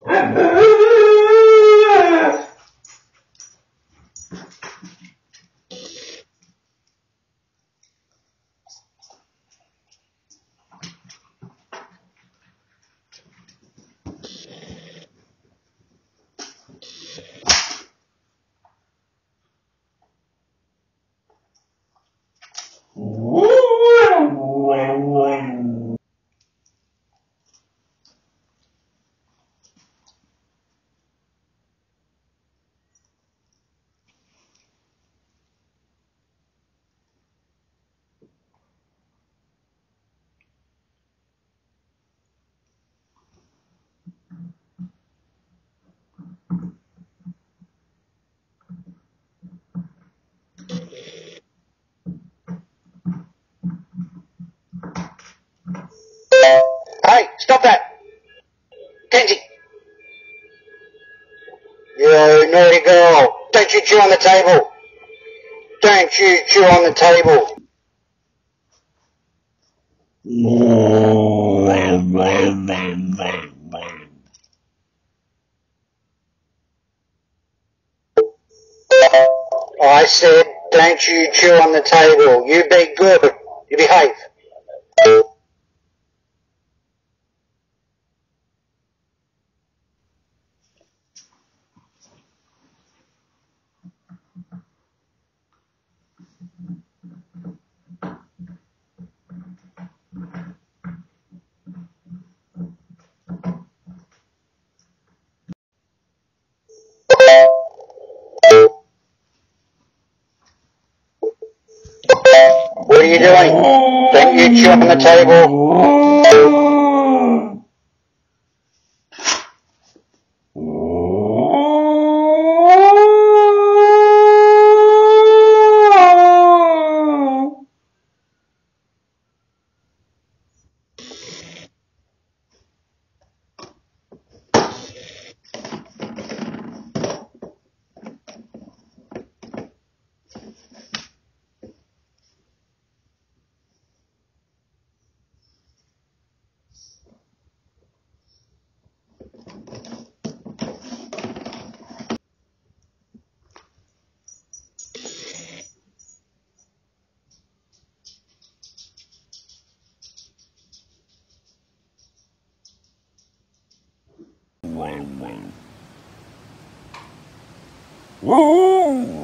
Hey, stop that! Kenji! You naughty girl! Don't you chew on the table! Don't you chew on the table! I said, don't you chew on the table. You be good. You behave. What are you doing? Don't you chew on the table. Whoa.